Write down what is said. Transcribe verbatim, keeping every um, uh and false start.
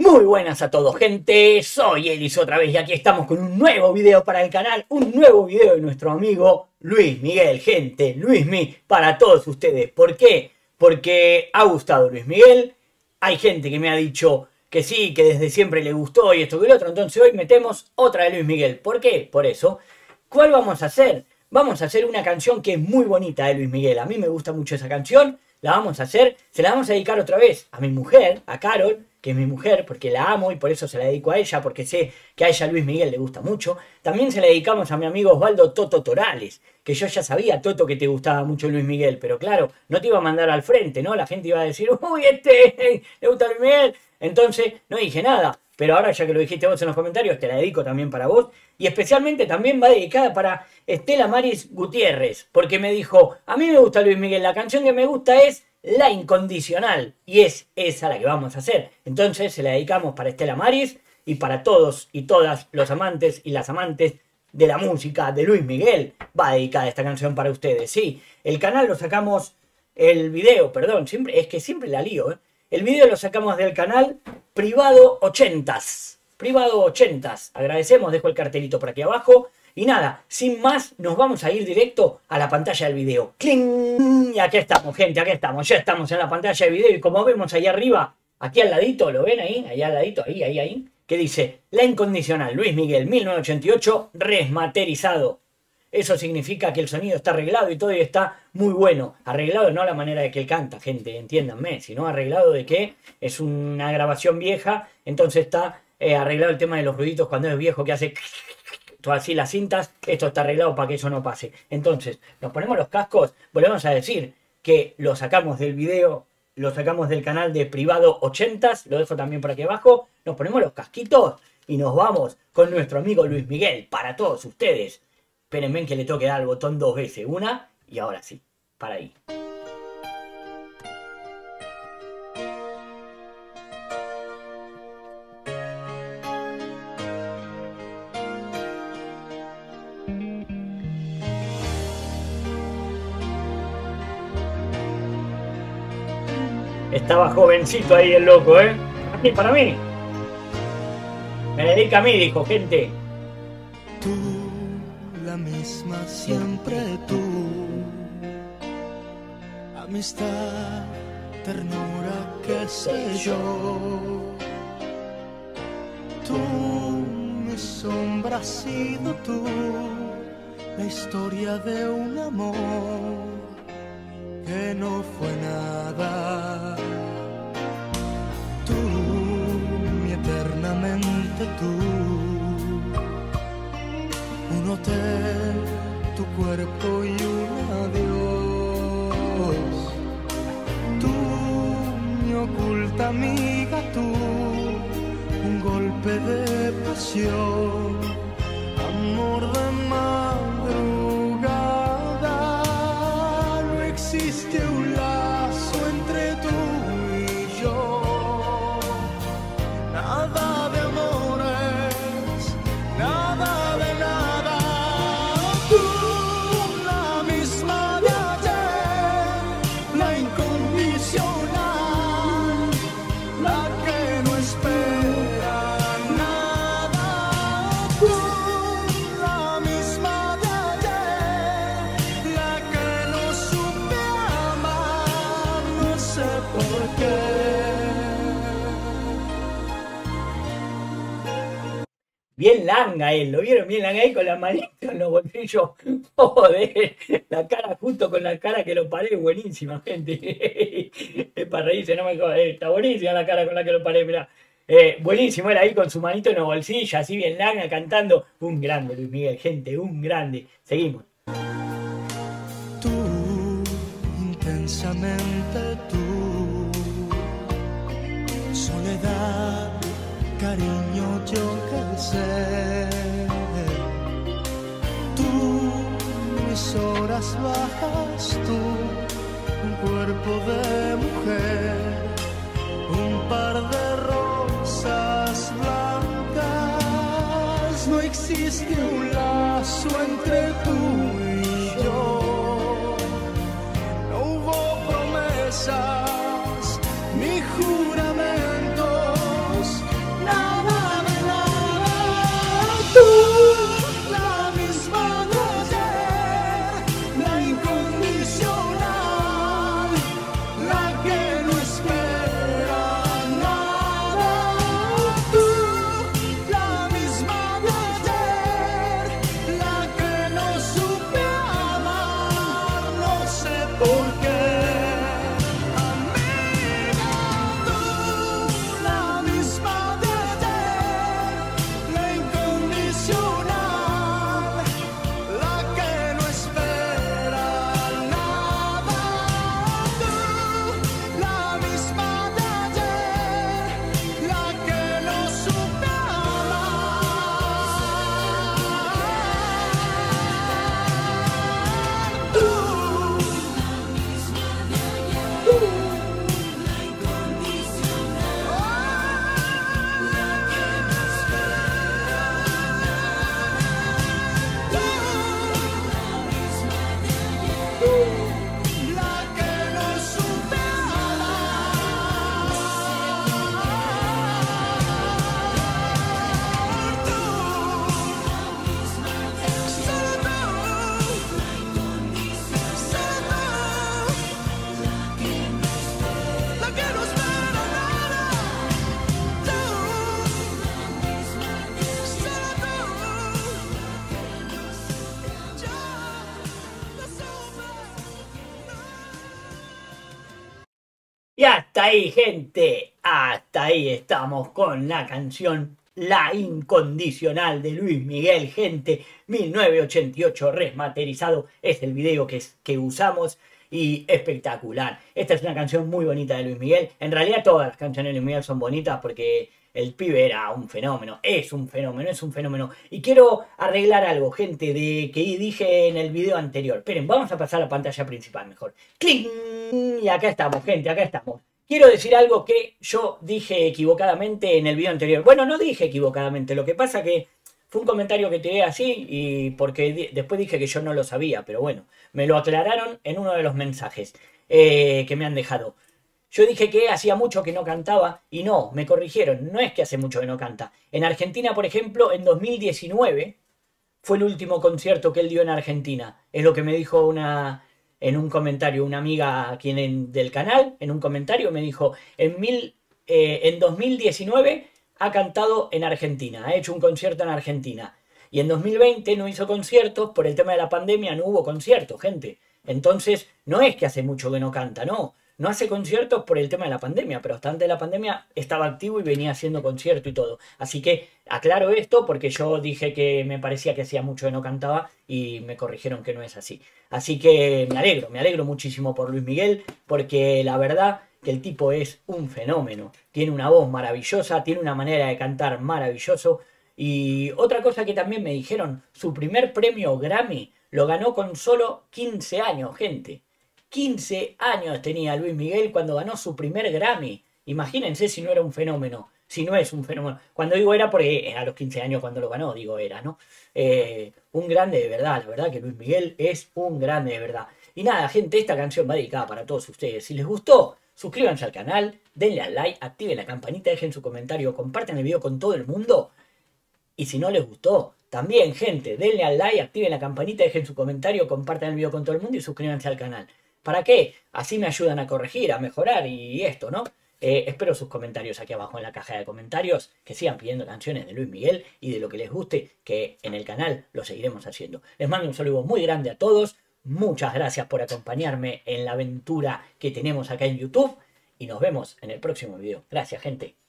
Muy buenas a todos, gente, soy Elis otra vez y aquí estamos con un nuevo video para el canal, un nuevo video de nuestro amigo Luis Miguel, gente, Luismi, para todos ustedes. ¿Por qué? Porque ha gustado Luis Miguel, hay gente que me ha dicho que sí, que desde siempre le gustó y esto y lo otro, entonces hoy metemos otra de Luis Miguel. ¿Por qué? Por eso. ¿Cuál vamos a hacer? Vamos a hacer una canción que es muy bonita de Luis Miguel, a mí me gusta mucho esa canción, la vamos a hacer, se la vamos a dedicar otra vez a mi mujer, a Carol, que es mi mujer, porque la amo y por eso se la dedico a ella, porque sé que a ella Luis Miguel le gusta mucho. También se la dedicamos a mi amigo Osvaldo Toto Torales, que yo ya sabía, Toto, que te gustaba mucho Luis Miguel, pero claro, no te iba a mandar al frente, ¿no? La gente iba a decir, uy, este, le gusta Luis Miguel. Entonces, no dije nada, pero ahora ya que lo dijiste vos en los comentarios, te la dedico también para vos. Y especialmente también va dedicada para Estela Maris Gutiérrez, porque me dijo, a mí me gusta Luis Miguel, la canción que me gusta es La Incondicional, y es esa la que vamos a hacer. Entonces se la dedicamos para Estela Maris y para todos y todas los amantes y las amantes de la música de Luis Miguel. Va dedicada esta canción para ustedes, sí. El canal lo sacamos, el video, perdón, siempre, es que siempre la lío, ¿eh? El video lo sacamos del canal Privado ochentas. Privado ochentas. Agradecemos, dejo el cartelito por aquí abajo. Y nada, sin más, nos vamos a ir directo a la pantalla del video. ¡Cling! Y aquí estamos, gente, aquí estamos. Ya estamos en la pantalla del video y como vemos ahí arriba, aquí al ladito, ¿lo ven ahí? Ahí al ladito, ahí, ahí, ahí. Que dice, La Incondicional, Luis Miguel, mil novecientos ochenta y ocho, remasterizado. Eso significa que el sonido está arreglado y todo y está muy bueno. Arreglado no a la manera de que él canta, gente, entiéndanme, sino arreglado de que es una grabación vieja, entonces está eh, arreglado el tema de los ruiditos cuando es viejo que hace todas así las cintas. Esto está arreglado para que eso no pase. Entonces, nos ponemos los cascos, volvemos a decir que lo sacamos del video, lo sacamos del canal de Privado ochentas, lo dejo también por aquí abajo, nos ponemos los casquitos y nos vamos con nuestro amigo Luis Miguel para todos ustedes. Espérenme que le tengo que dar al botón dos veces. Una y ahora sí. Para ahí. Estaba jovencito ahí el loco, ¿eh? Para mí, para mí. Me dedica a mí, dijo, gente. Tú, la misma siempre tú, amistad, ternura, qué sé yo. Tú, mi sombra, has sido tú, la historia de un amor que no fue nada. Tú, mi eternamente tú, un hotel, tu cuerpo y un adiós. Tú, mi oculta amiga, tú, un golpe de pasión, amor de madrugada. No existe un lazo entre tú y yo, nada de amores, nada de nada. Tú, la misma de ayer, la incondicional, la que no espera nada. Tú, la misma de ayer, la que no supe amar, no sé por qué. Bien langa él, ¿lo vieron? Bien langa ahí con la manita en los bolsillos. Joder, la cara junto con la cara que lo paré, buenísima, gente. Es para reírse, no me jodas. Está buenísima la cara con la que lo paré, mirá. Eh, buenísimo, él ahí con su manito en los bolsillos, así bien langa, cantando. Un grande, Luis Miguel, gente, un grande. Seguimos. Tú, intensamente tú, soledad, cariño, yo que sé. Tú, mis horas bajas, tú, un cuerpo de mujer, un par de rosas blancas. No existe un lazo entre tú y yo, no hubo promesas ni juramentos, hasta ahí, gente. Hasta ahí estamos con la canción La Incondicional de Luis Miguel, gente. mil novecientos ochenta y ocho remasterizado es el video que, que usamos. Y espectacular. Esta es una canción muy bonita de Luis Miguel. En realidad todas las canciones de Luis Miguel son bonitas porque el pibe era un fenómeno. Es un fenómeno, es un fenómeno. Y quiero arreglar algo, gente, de que dije en el video anterior. Esperen, vamos a pasar a la pantalla principal mejor. ¡Cling! Y acá estamos, gente, acá estamos. Quiero decir algo que yo dije equivocadamente en el video anterior. Bueno, no dije equivocadamente. Lo que pasa que fue un comentario que tiré así y porque di después dije que yo no lo sabía, pero bueno, me lo aclararon en uno de los mensajes eh, que me han dejado. Yo dije que hacía mucho que no cantaba y no, me corrigieron, no es que hace mucho que no canta. En Argentina, por ejemplo, en dos mil diecinueve fue el último concierto que él dio en Argentina. Es lo que me dijo una, en un comentario, una amiga aquí en, del canal, en un comentario me dijo, en, mil, eh, en dos mil diecinueve... ha cantado en Argentina, ha hecho un concierto en Argentina. Y en dos mil veinte no hizo conciertos, por el tema de la pandemia no hubo conciertos, gente. Entonces, no es que hace mucho que no canta, no. No hace conciertos por el tema de la pandemia, pero hasta antes de la pandemia estaba activo y venía haciendo concierto y todo. Así que aclaro esto porque yo dije que me parecía que hacía mucho que no cantaba y me corrigieron que no es así. Así que me alegro, me alegro muchísimo por Luis Miguel porque la verdad que el tipo es un fenómeno. Tiene una voz maravillosa, tiene una manera de cantar maravilloso. Y otra cosa que también me dijeron, su primer premio Grammy lo ganó con solo quince años, gente. quince años tenía Luis Miguel cuando ganó su primer Grammy. Imagínense si no era un fenómeno, si no es un fenómeno. Cuando digo era porque a los quince años cuando lo ganó, digo era, ¿no? Eh, un grande de verdad, la verdad que Luis Miguel es un grande de verdad. Y nada, gente, esta canción va dedicada para todos ustedes. Si les gustó, suscríbanse al canal, denle al like, activen la campanita, dejen su comentario, compartan el video con todo el mundo. Y si no les gustó, también, gente, denle al like, activen la campanita, dejen su comentario, compartan el video con todo el mundo y suscríbanse al canal. ¿Para qué? Así me ayudan a corregir, a mejorar y esto, ¿no? Eh, espero sus comentarios aquí abajo en la caja de comentarios, que sigan pidiendo canciones de Luis Miguel y de lo que les guste, que en el canal lo seguiremos haciendo. Les mando un saludo muy grande a todos. Muchas gracias por acompañarme en la aventura que tenemos acá en YouTube y nos vemos en el próximo video. Gracias, gente.